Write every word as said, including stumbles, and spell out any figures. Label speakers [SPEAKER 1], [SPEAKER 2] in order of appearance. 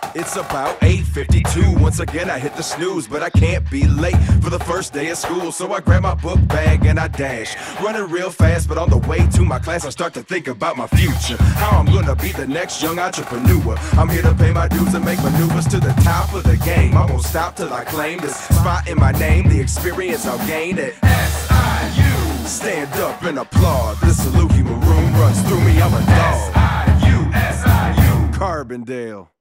[SPEAKER 1] It's about eight fifty-two. Once again I hit the snooze, but I can't be late for the first day of school. So I grab my book bag and I dash, running real fast, but on the way to my class I start to think about my future, how I'm gonna be the next young entrepreneur. I'm here to pay my dues and make maneuvers to the top of the game. I won't stop till I claim this spot in my name, the experience I'll gain at S I U. Stand up and applaud, this Saluki maroon runs through me, I'm a dog. S I U, S I U, Carbondale.